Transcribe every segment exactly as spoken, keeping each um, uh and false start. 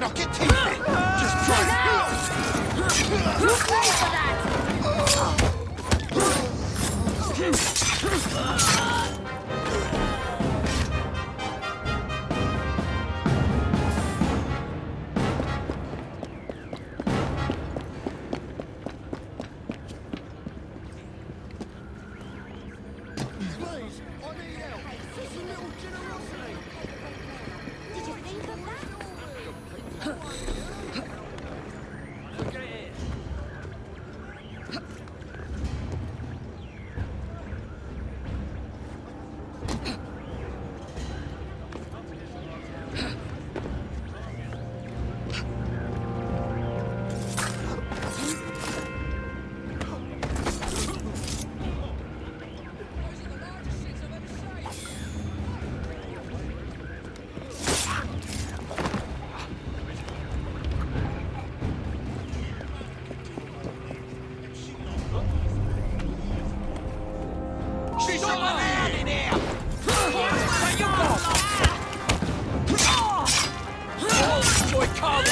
Now get to it! Just try it! You pay for that! She's on the man in here! Where you go? Oh, joy come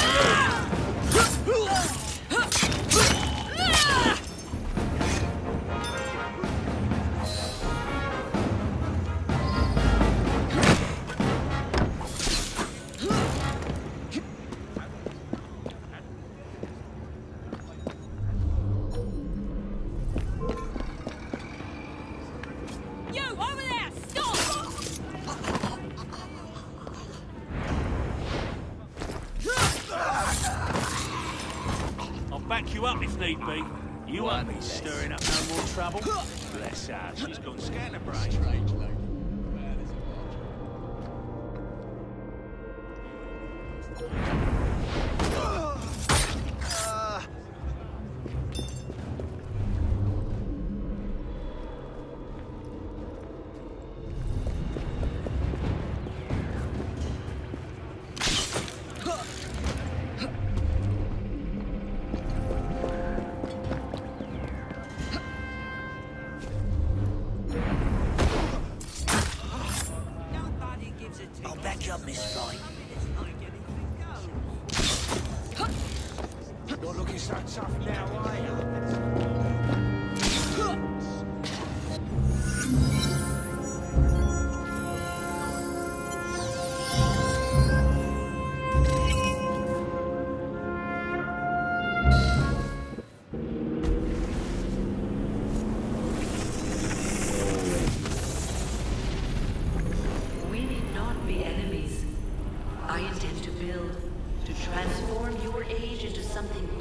back you up if need be. You won't be stirring up no more trouble. Bless her, she's gone scatterbrained. I'll back you up, Miss Fry. You're looking so tough now, are you? I intend to build, to transform your age into something